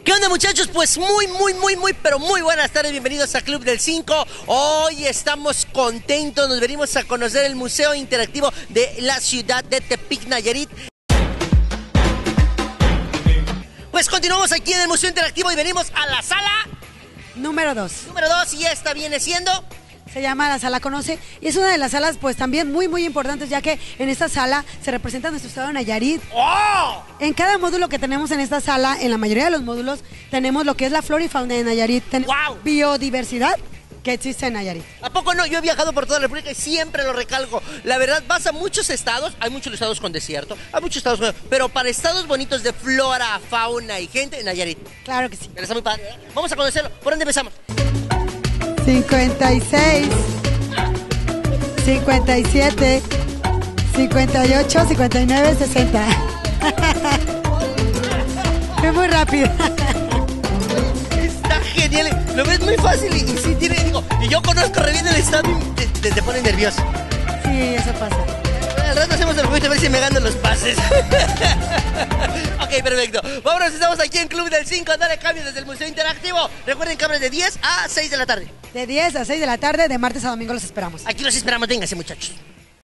¿Qué onda, muchachos? Pues pero muy buenas tardes, bienvenidos a Club del 5. Hoy estamos contentos, nos venimos a conocer el Museo Interactivo de la ciudad de Tepic, Nayarit. Pues continuamos aquí en el Museo Interactivo y venimos a la sala... Número 2. Número 2, y esta viene siendo... Se llama la Sala Conoce y es una de las salas pues también muy importantes, ya que en esta sala se representa nuestro estado de Nayarit. ¡Oh! En cada módulo que tenemos en esta sala, en la mayoría de los módulos, tenemos lo que es la flora y fauna de Nayarit. Tenemos biodiversidad que existe en Nayarit. ¿A poco no? Yo he viajado por toda la República y siempre lo recalco. La verdad, vas a muchos estados, hay muchos estados con desierto, hay muchos estados con... Pero para estados bonitos de flora, fauna y gente, Nayarit. Claro que sí. Pero está muy padre, ¿eh? Vamos a conocerlo. ¿Por dónde empezamos? 56, 57, 58, 59, 60. Es muy rápido. Está genial. Lo ves muy fácil y sí tiene... Digo, y yo conozco re bien el estado y te pone nervioso. Sí, eso pasa. Al rato hacemos el juego a ver si me gano los pases. Ok, perfecto. Vámonos, estamos aquí en Club del 5 a darle cambio desde el Museo Interactivo. Recuerden que abre de 10 a 6 de la tarde. De 10 a 6 de la tarde, de martes a domingo los esperamos. Aquí los esperamos, vénganse, muchachos.